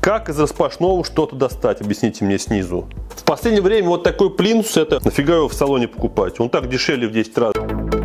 Как из распашного что-то достать, объясните мне снизу. В последнее время вот такой плинтус, это нафига его в салоне покупать? Он так дешевле в 10 раз.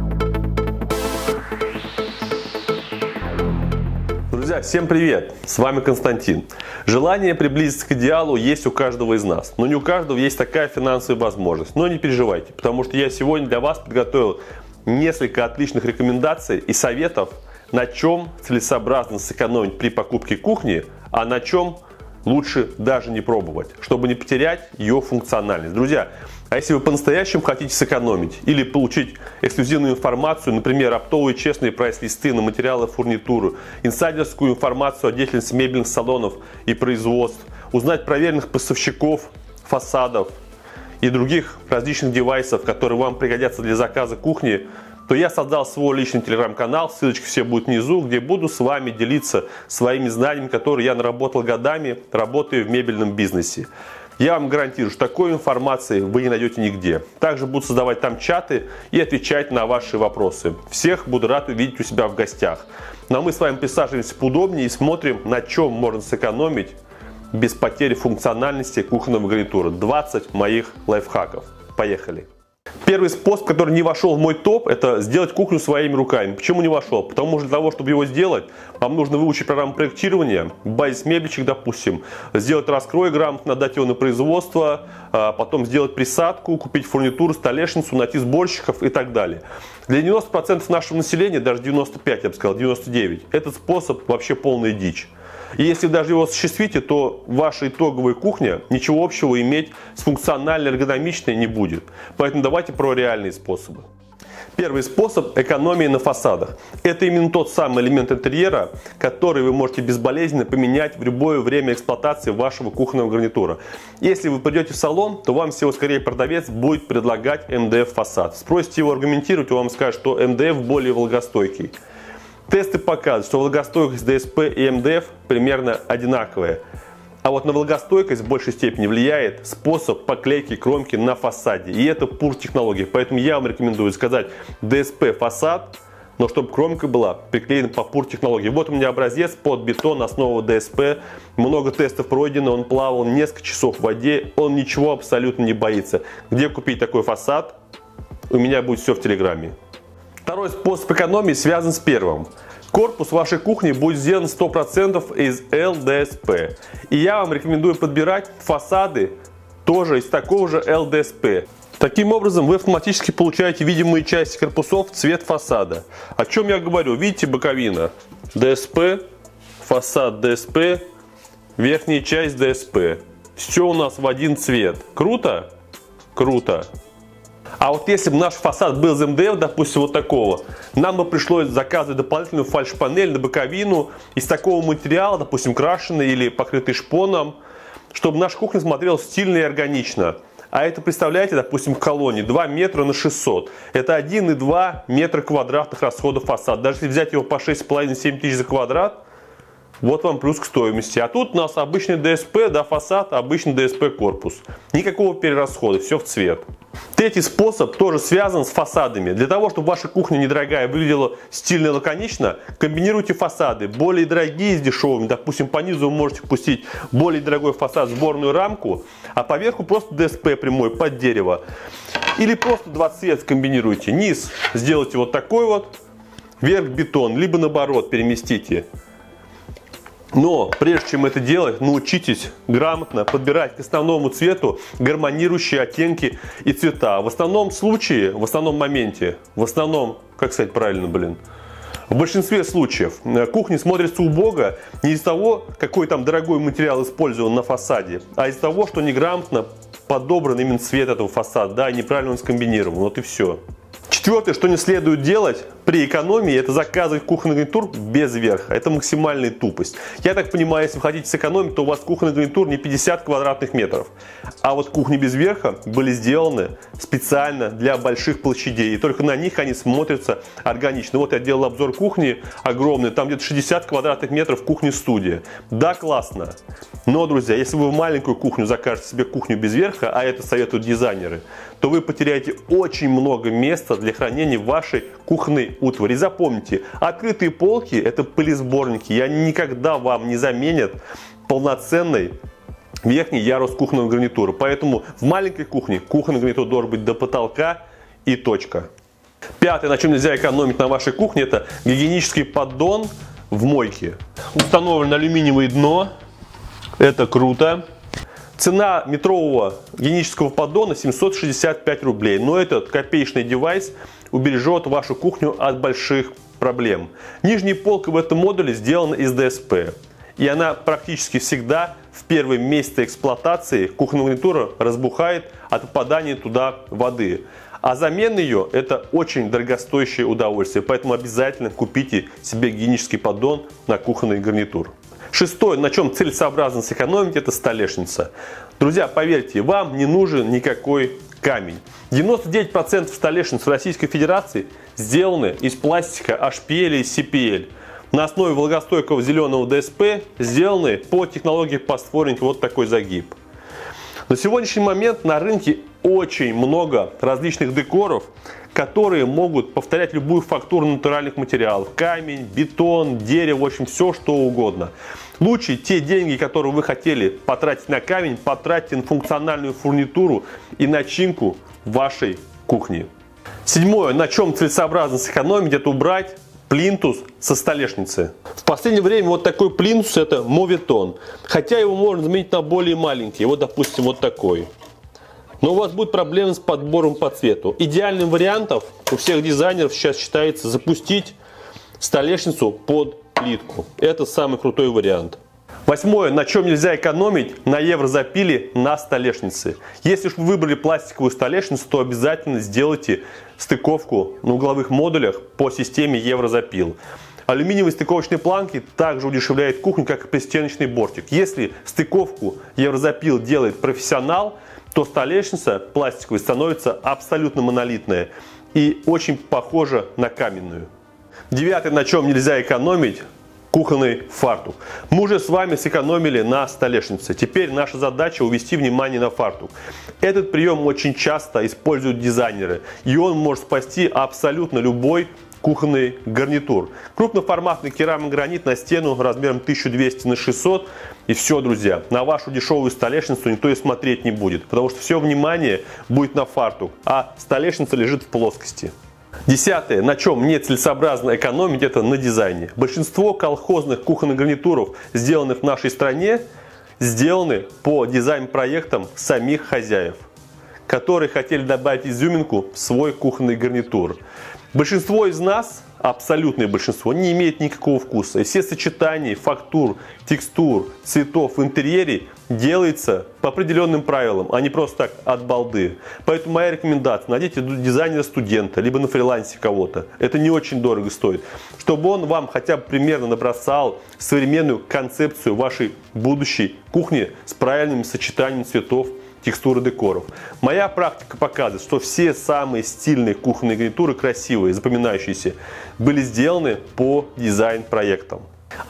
Друзья, всем привет! С вами Константин. Желание приблизиться к идеалу есть у каждого из нас, но не у каждого есть такая финансовая возможность. Но не переживайте, потому что я сегодня для вас подготовил несколько отличных рекомендаций и советов, на чем целесообразно сэкономить при покупке кухни, а на чем лучше даже не пробовать, чтобы не потерять ее функциональность. Друзья, а если вы по-настоящему хотите сэкономить или получить эксклюзивную информацию, например, оптовые честные прайс-листы на материалы, фурнитуру, инсайдерскую информацию о деятельности мебельных салонов и производств, узнать проверенных поставщиков, фасадов и других различных девайсов, которые вам пригодятся для заказа кухни, то я создал свой личный телеграм-канал, ссылочки все будут внизу, где буду с вами делиться своими знаниями, которые я наработал годами, работая в мебельном бизнесе. Я вам гарантирую, что такой информации вы не найдете нигде. Также буду создавать там чаты и отвечать на ваши вопросы. Всех буду рад увидеть у себя в гостях. Ну а мы с вами присаживаемся поудобнее и смотрим, на чем можно сэкономить без потери функциональности кухонного гарнитура. 20 моих лайфхаков. Поехали! Первый способ, который не вошел в мой топ, это сделать кухню своими руками. Почему не вошел? Потому что для того, чтобы его сделать, вам нужно выучить программу проектирования, базис мебельчик, допустим, сделать раскрой грамотно, отдать его на производство, потом сделать присадку, купить фурнитуру, столешницу, найти сборщиков и так далее. Для 90% нашего населения, даже 95, я бы сказал, 99, этот способ вообще полная дичь. И если даже его осуществите, то ваша итоговая кухня ничего общего иметь с функциональной эргономичной не будет. Поэтому давайте про реальные способы. Первый способ – экономия на фасадах. Это именно тот самый элемент интерьера, который вы можете безболезненно поменять в любое время эксплуатации вашего кухонного гарнитура. Если вы придете в салон, то вам всего скорее продавец будет предлагать МДФ фасад. Спросите его аргументировать, он вам скажет, что МДФ более влагостойкий. Тесты показывают, что влагостойкость ДСП и МДФ примерно одинаковая. А вот на влагостойкость в большей степени влияет способ поклейки кромки на фасаде. И это пур-технология. Поэтому я вам рекомендую сказать ДСП фасад, но чтобы кромка была приклеена по пур-технологии. Вот у меня образец под бетон, основа ДСП. Много тестов пройдено, он плавал несколько часов в воде. Он ничего абсолютно не боится. Где купить такой фасад? У меня будет все в телеграме. Второй способ экономии связан с первым. Корпус вашей кухни будет сделан 100% из ЛДСП. И я вам рекомендую подбирать фасады тоже из такого же ЛДСП. Таким образом вы автоматически получаете видимые части корпусов в цвет фасада. О чем я говорю? Видите боковина? ДСП, фасад ДСП, верхняя часть ДСП. Все у нас в один цвет. Круто? Круто. А вот если бы наш фасад был из МДФ, допустим, вот такого, нам бы пришлось заказывать дополнительную фальш-панель на боковину из такого материала, допустим, крашеный или покрытый шпоном, чтобы наша кухня смотрелась стильно и органично. А это, представляете, допустим, в колонне 2 метра на 600. Это 1,2 метра квадратных расходов фасада. Даже если взять его по 6,5-7 тысяч за квадрат, вот вам плюс к стоимости. А тут у нас обычный ДСП, да, фасад, обычный ДСП корпус. Никакого перерасхода, все в цвет. Третий способ тоже связан с фасадами. Для того, чтобы ваша кухня недорогая выглядела стильно и лаконично, комбинируйте фасады. Более дорогие с дешевыми. Допустим, по низу вы можете пустить более дорогой фасад, сборную рамку, а поверху просто ДСП прямой под дерево. Или просто два цвета комбинируйте. Низ сделайте вот такой вот, верх бетон, либо наоборот переместите. Но прежде чем это делать, научитесь грамотно подбирать к основному цвету гармонирующие оттенки и цвета. В основном случае, в основном моменте, как сказать правильно, в большинстве случаев кухня смотрится убого не из-за того, какой там дорогой материал использован на фасаде, а из-за того, что неграмотно подобран именно цвет этого фасада, да, и неправильно он скомбинирован. Вот и все. Четвертое, что не следует делать при экономии, это заказывать кухонный гарнитур без верха. Это максимальная тупость. Я так понимаю, если вы хотите сэкономить, то у вас кухонный гарнитур не 50 квадратных метров. А вот кухни без верха были сделаны специально для больших площадей. И только на них они смотрятся органично. Вот я делал обзор кухни огромный. Там где-то 60 квадратных метров кухня-студия. Да, классно. Но, друзья, если вы в маленькую кухню закажете себе кухню без верха, а это советуют дизайнеры, то вы потеряете очень много места для хранения вашей кухонной утвари. Запомните, открытые полки – это пылесборники, и они никогда вам не заменят полноценный верхний ярус кухонного гарнитура. Поэтому в маленькой кухне кухонный гарнитур должен быть до потолка и точка. Пятое, на чем нельзя экономить на вашей кухне, это гигиенический поддон в мойке. Установлено алюминиевое дно. Это круто. Цена метрового гигиенического поддона 765 рублей. Но этот копеечный девайс убережет вашу кухню от больших проблем. Нижняя полка в этом модуле сделана из ДСП. И она практически всегда в первые месяцы эксплуатации кухонного гарнитура разбухает от попадания туда воды. А замена ее – это очень дорогостоящее удовольствие. Поэтому обязательно купите себе гигиенический поддон на кухонный гарнитур. Шестое, на чем целесообразно сэкономить, это столешница. Друзья, поверьте, вам не нужен никакой камень. 99% столешниц в Российской Федерации сделаны из пластика HPL и CPL. На основе влагостойкого зеленого ДСП сделаны по технологии постфоринг вот такой загиб. На сегодняшний момент на рынке очень много различных декоров, которые могут повторять любую фактуру натуральных материалов. Камень, бетон, дерево, в общем, все что угодно. Лучше те деньги, которые вы хотели потратить на камень, потратьте на функциональную фурнитуру и начинку вашей кухни. Седьмое, на чем целесообразно сэкономить, это убрать плинтус со столешницы. В последнее время вот такой плинтус — это моветон. Хотя его можно заменить на более маленький. Вот, допустим, вот такой. Но у вас будет проблемы с подбором по цвету. Идеальным вариантом у всех дизайнеров сейчас считается запустить столешницу под плитку. Это самый крутой вариант. Восьмое, на чем нельзя экономить, на еврозапиле на столешнице. Если уж вы выбрали пластиковую столешницу, то обязательно сделайте стыковку на угловых модулях по системе еврозапил. Алюминиевые стыковочные планки также удешевляют кухню, как и пристеночный бортик. Если стыковку еврозапил делает профессионал, то столешница пластиковая становится абсолютно монолитная и очень похожа на каменную. Девятое, на чем нельзя экономить, кухонный фартук. Мы уже с вами сэкономили на столешнице. Теперь наша задача увести внимание на фартук. Этот прием очень часто используют дизайнеры, и он может спасти абсолютно любой кухонный гарнитур. Крупноформатный керамогранит на стену размером 1200 на 600. И все, друзья, на вашу дешевую столешницу никто и смотреть не будет, потому что все внимание будет на фартук, а столешница лежит в плоскости. Десятое, на чем нецелесообразно экономить, это на дизайне. Большинство колхозных кухонных гарнитуров, сделанных в нашей стране, сделаны по дизайн-проектам самих хозяев, которые хотели добавить изюминку в свой кухонный гарнитур. Большинство из нас, абсолютное большинство, не имеет никакого вкуса. И все сочетания фактур, текстур, цветов в интерьере делается по определенным правилам, а не просто так от балды. Поэтому моя рекомендация: найдите дизайнера-студента, либо на фрилансе кого-то. Это не очень дорого стоит. Чтобы он вам хотя бы примерно набросал современную концепцию вашей будущей кухни с правильным сочетанием цветов, текстуры, декоров. Моя практика показывает, что все самые стильные кухонные гарнитуры, красивые, запоминающиеся, были сделаны по дизайн-проектам.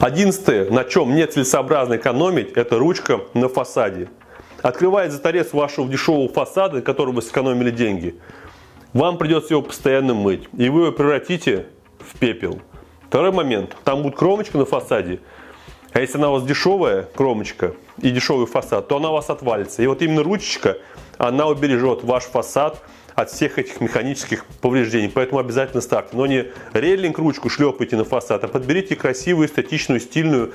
11. На чем нецелесообразно экономить, это ручка на фасаде. Открывая заторец вашего дешевого фасада, на который вы сэкономили деньги, вам придется его постоянно мыть, и вы его превратите в пепел. Второй момент. Там будет кромочка на фасаде. А если она у вас дешевая кромочка и дешевый фасад, то она у вас отвалится. И вот именно ручечка, она убережет ваш фасад от всех этих механических повреждений. Поэтому обязательно ставьте. Но не рейлинг ручку шлепайте на фасад, а подберите красивую, эстетичную, стильную,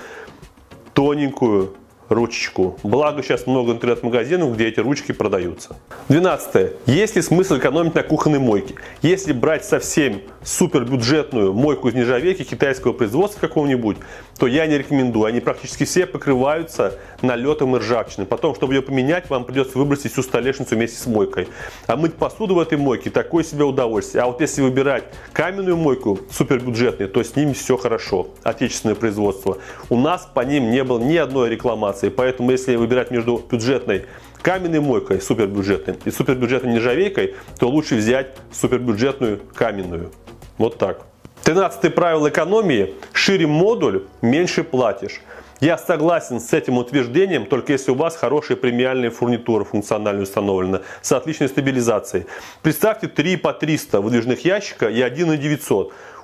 тоненькую ручечку. Благо сейчас много интернет-магазинов, где эти ручки продаются. 12. Есть ли смысл экономить на кухонной мойке? Если брать совсем супер бюджетную мойку из нержавейки китайского производства какого-нибудь, то я не рекомендую. Они практически все покрываются налетом и ржавчиной. Потом, чтобы ее поменять, вам придется выбросить всю столешницу вместе с мойкой. А мыть посуду в этой мойке — такое себе удовольствие. А вот если выбирать каменную мойку супер бюджетную, то с ними все хорошо. Отечественное производство. У нас по ним не было ни одной рекламации. Поэтому, если выбирать между бюджетной каменной мойкой, супербюджетной, и супербюджетной нержавейкой, то лучше взять супербюджетную каменную. Вот так. 13 правило экономии. Шире модуль, меньше платишь. Я согласен с этим утверждением, только если у вас хорошая премиальная фурнитура функционально установлена, с отличной стабилизацией. Представьте 3 по 300 выдвижных ящика и 1 на 900.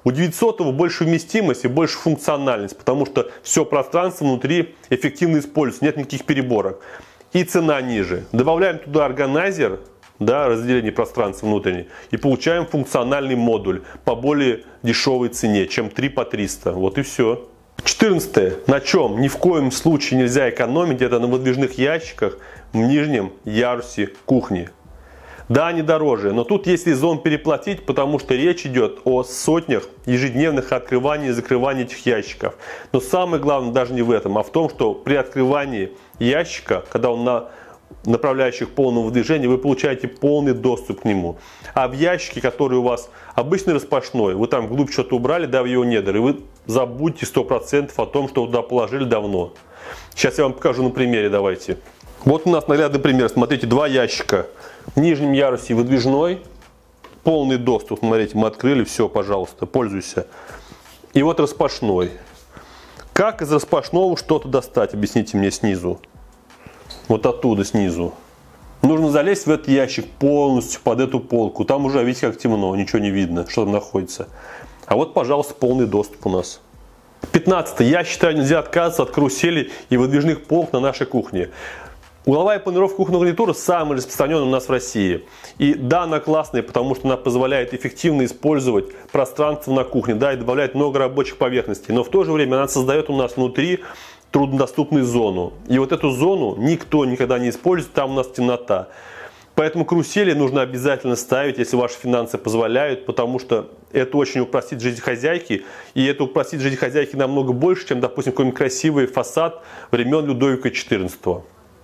У 900 больше вместимость и больше функциональность, потому что все пространство внутри эффективно используется, нет никаких переборок. И цена ниже. Добавляем туда органайзер, да, разделение пространства внутреннее, и получаем функциональный модуль по более дешевой цене, чем 3 по 300. Вот и все. 14. На чем ни в коем случае нельзя экономить, это на выдвижных ящиках в нижнем ярусе кухни. Да, они дороже, но тут есть резон переплатить, потому что речь идет о сотнях ежедневных открываний и закрываний этих ящиков. Но самое главное даже не в этом, а в том, что при открывании ящика, когда он на направляющих полного движения, вы получаете полный доступ к нему. А в ящике, который у вас обычный распашной, вы там вглубь что-то убрали, да, в его недр, и вы забудьте 100% о том, что вы туда положили давно. Сейчас я вам покажу на примере, давайте. Вот у нас наглядный пример. Смотрите, два ящика. В нижнем ярусе выдвижной, полный доступ. Смотрите, мы открыли, все, пожалуйста, пользуйся. И вот распашной. Как из распашного что-то достать? Объясните мне снизу. Вот оттуда снизу. Нужно залезть в этот ящик полностью под эту полку. Там уже, видите, как темно, ничего не видно, что там находится. А вот, пожалуйста, полный доступ у нас. 15. Я считаю, нельзя отказываться от карусели и выдвижных полок на нашей кухне. Угловая планировка кухонного гарнитура самая распространенная у нас в России. И да, она классная, потому что она позволяет эффективно использовать пространство на кухне, да, и добавляет много рабочих поверхностей. Но в то же время она создает у нас внутри труднодоступную зону. И вот эту зону никто никогда не использует, там у нас темнота. Поэтому карусели нужно обязательно ставить, если ваши финансы позволяют, потому что это очень упростит жизнь хозяйки. И это упростит жизнь хозяйки намного больше, чем, допустим, какой-нибудь красивый фасад времен Людовика XIV.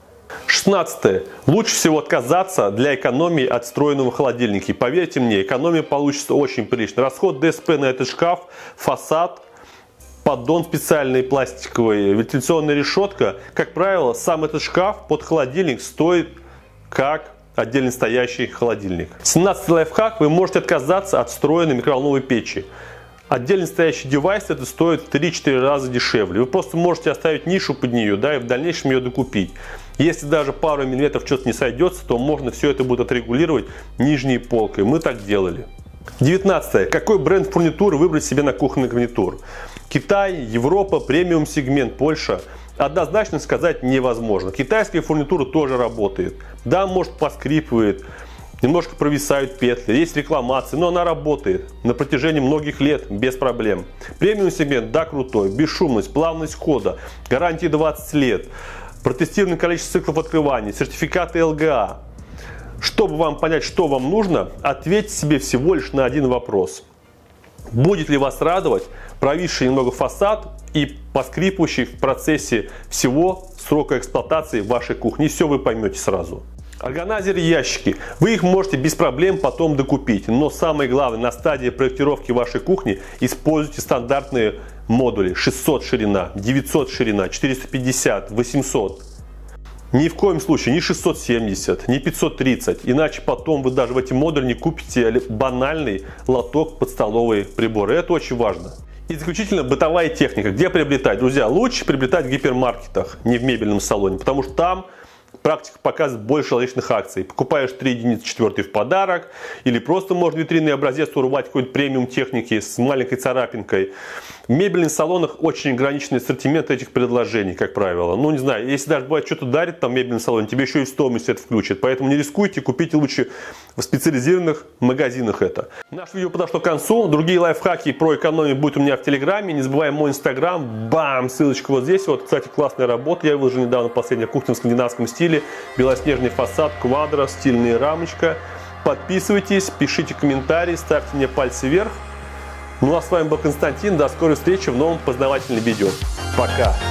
16. Лучше всего отказаться для экономии от встроенного холодильника. И поверьте мне, экономия получится очень прилично. Расход ДСП на этот шкаф, фасад, поддон специальный пластиковый, вентиляционная решетка. Как правило, сам этот шкаф под холодильник стоит как отдельно стоящий холодильник. 17 лайфхак. Вы можете отказаться от встроенной микроволновой печи. Отдельно стоящий девайс это стоит в 3-4 раза дешевле. Вы просто можете оставить нишу под нее, да, и в дальнейшем ее докупить. Если даже пару миллиметров что-то не сойдется, то можно все это будет отрегулировать нижней полкой. Мы так делали. 19. Какой бренд фурнитуры выбрать себе на кухонный гарнитур? Китай, Европа, премиум сегмент, Польша. Однозначно сказать невозможно. Китайская фурнитура тоже работает. Да, может, поскрипывает, немножко провисают петли, есть рекламации, но она работает на протяжении многих лет без проблем. Премиум сегмент, да, крутой, бесшумность, плавность хода, гарантия 20 лет, протестированное количество циклов открывания, сертификаты ЛГА. Чтобы вам понять, что вам нужно, ответьте себе всего лишь на один вопрос. Будет ли вас радовать провисший немного фасад и поскрипывающий в процессе всего срока эксплуатации вашей кухни? Все вы поймете сразу. Органайзеры и ящики. Вы их можете без проблем потом докупить. Но самое главное, на стадии проектировки вашей кухни используйте стандартные модули. 600 ширина, 900 ширина, 450, 800. Ни в коем случае не 670, не 530. Иначе потом вы даже в эти модули не купите банальный лоток под столовые приборы. Это очень важно. И заключительно бытовая техника. Где приобретать? Друзья, лучше приобретать в гипермаркетах, не в мебельном салоне. Потому что там практика показывает больше различных акций. Покупаешь 3 единицы, 4 в подарок. Или просто можно витринный образец урвать какой-нибудь премиум техники с маленькой царапинкой. В мебельных салонах очень ограниченный ассортимент этих предложений, как правило. Ну, не знаю, если даже бывает что-то дарит там в мебельном салоне, тебе еще и в стоимость это включат. Поэтому не рискуйте, купите лучше в специализированных магазинах это. Наше видео подошло к концу. Другие лайфхаки про экономию будут у меня в Телеграме. Не забываем мой Инстаграм. Бам! Ссылочка вот здесь. Вот, кстати, классная работа. Я выложил недавно последняя кухня в скандинавском стиле. Белоснежный фасад, квадро, стильная рамочка. Подписывайтесь, пишите комментарии, ставьте мне пальцы вверх. Ну а с вами был Константин. До скорой встречи в новом познавательном видео. Пока!